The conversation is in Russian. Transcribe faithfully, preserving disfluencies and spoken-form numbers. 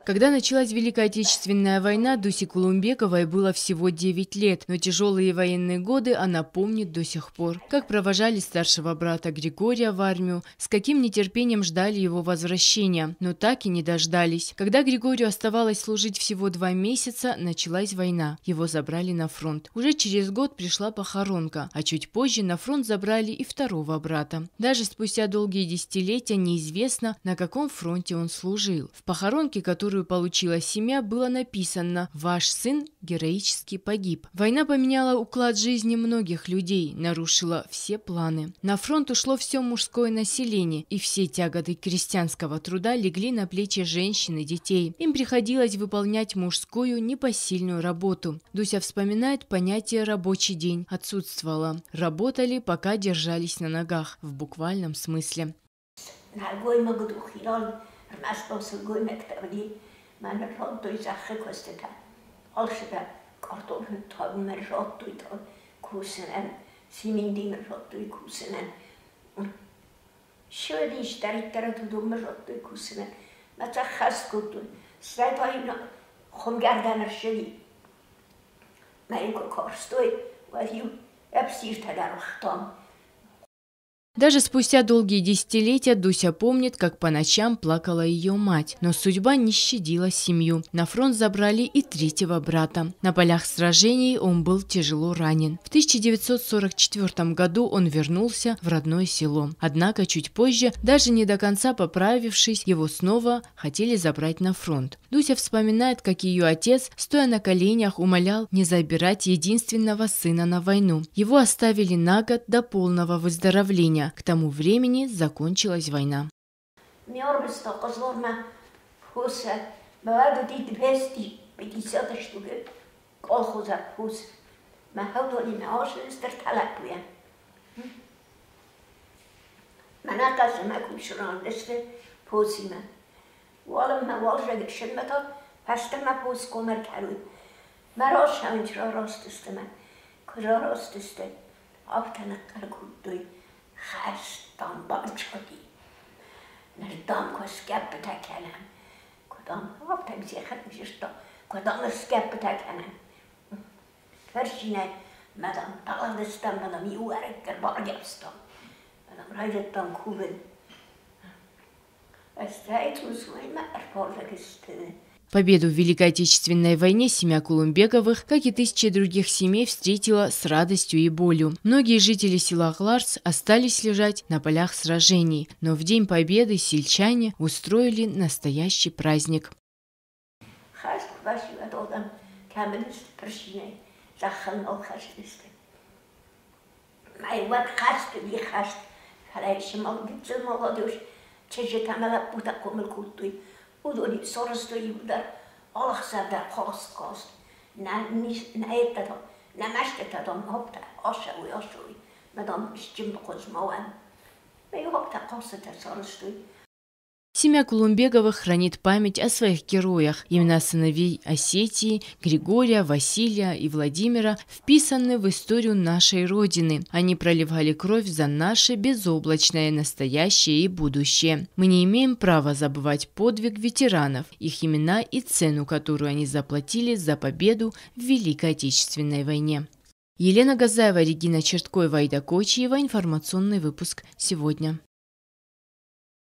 Когда началась Великая Отечественная война, Дусе Кулумбековой было всего девять лет, но тяжелые военные годы она помнит до сих пор. Как провожали старшего брата Григория в армию, с каким нетерпением ждали его возвращения, но так и не дождались. Когда Григорию оставалось служить всего два месяца, началась война. Его забрали на фронт. Уже через год пришла похоронка, а чуть позже на фронт забрали и второго брата. Даже спустя долгие десятилетия неизвестно, на каком фронте он служил. В похоронке, которую получила семья, было написано: «Ваш сын героически погиб». Война поменяла уклад жизни многих людей, нарушила все планы. На фронт ушло все мужское население, и все тяготы крестьянского труда легли на плечи женщин и детей. Им приходилось выполнять мужскую непосильную работу. Дуся вспоминает, понятие «рабочий день» отсутствовало. Работали, пока держались на ногах, в буквальном смысле. من راد دوی زخه کسته تا حال شده کارتون تا من راد دوی تا کوسنن سیمین دیم راد دوی کوسنن شو دیش داری داره تو دوم راد دوی کوسنن مثلا خست کردن سرد های خم گردن رشدی من این کارستوی و دیو ابسیر تا در وقتام. Даже спустя долгие десятилетия Дуся помнит, как по ночам плакала ее мать. Но судьба не щадила семью. На фронт забрали и третьего брата. На полях сражений он был тяжело ранен. В тысяча девятьсот сорок четвёртом году он вернулся в родное село. Однако чуть позже, даже не до конца поправившись, его снова хотели забрать на фронт. Дуся вспоминает, как ее отец, стоя на коленях, умолял не забирать единственного сына на войну. Его оставили на год до полного выздоровления. К тому времени закончилась война. خستم بانچودی نردام کو سکپ تکنم کدام آب تمیزی خط میشتا کدام سکپ تکنم فرشینه مدام تاندستم مدام یوارک کر بارگستم مدام رایدتم کوبن استرایت وزوی ما ارپارگسته. Победу в Великой Отечественной войне семья Кулумбековых, как и тысячи других семей, встретила с радостью и болью. Многие жители села Гларц остались лежать на полях сражений, но в День Победы сельчане устроили настоящий праздник. Udoni sorostoi udar alaksadar halaskost na na etadam na mestetadam hopta ashaui ashaui madam shtim kozmawan me hopta qasata sorostoi. Семья Кулумбековых хранит память о своих героях. Имена сыновей Осетии, Григория, Василия и Владимира вписаны в историю нашей Родины. Они проливали кровь за наше безоблачное настоящее и будущее. Мы не имеем права забывать подвиг ветеранов, их имена и цену, которую они заплатили за победу в Великой Отечественной войне. Елена Газаева, Регина Черткоева, Аида Кочиева. Информационный выпуск сегодня.